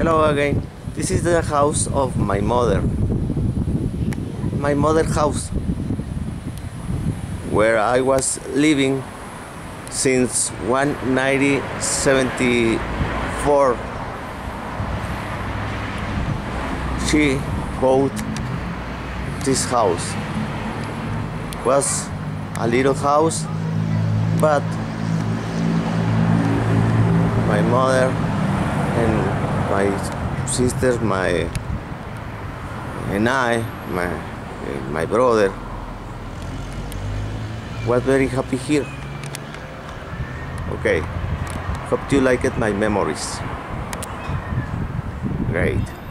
Hello again. This is the house of my mother. My mother's house, where I was living since 1974. She bought this house. It was a little house, but my mother and my sisters, my brother, was very happy here. Okay, hope you liked my memories. Great.